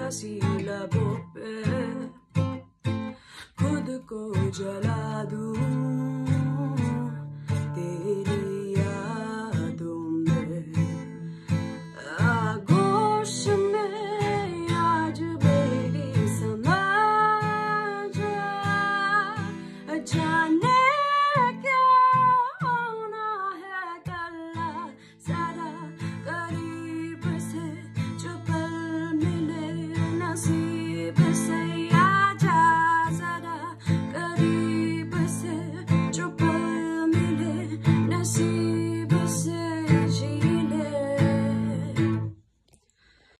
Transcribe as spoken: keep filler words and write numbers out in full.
हंसी लबों पे खुद को जला दूं तेरी यादों में। आगोश में आज मेरी समा जा, जाने क्या होना है कल जरा करीब से जो पल मिले नसीब से। आजा जरा करीब से जो पल मिले नसीब से।